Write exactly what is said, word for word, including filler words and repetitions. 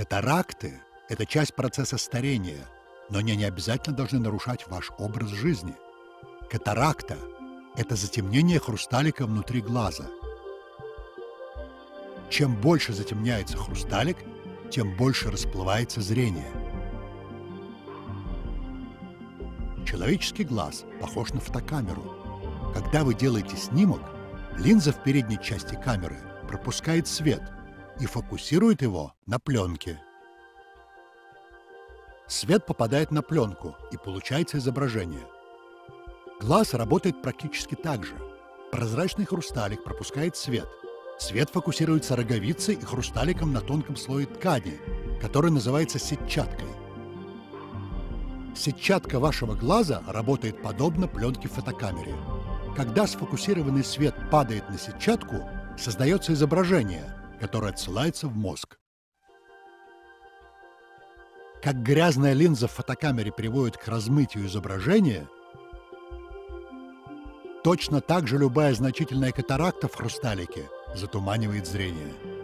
Катаракты– это часть процесса старения, но они не обязательно должны нарушать ваш образ жизни. Катаракта– это затемнение хрусталика внутри глаза. Чем больше затемняется хрусталик, тем больше расплывается зрение. Человеческий глаз похож на фотокамеру. Когда вы делаете снимок, линза в передней части камеры пропускает свет и фокусирует его на пленке. Свет попадает на пленку, и получается изображение. Глаз работает практически так же. Прозрачный хрусталик пропускает свет. Свет фокусируется роговицей и хрусталиком на тонком слое ткани, который называется сетчаткой. Сетчатка вашего глаза работает подобно пленке в фотокамере. Когда сфокусированный свет падает на сетчатку, создается изображение, которое отсылается в мозг. Как грязная линза в фотокамере приводит к размытию изображения, точно так же любая значительная катаракта в хрусталике затуманивает зрение.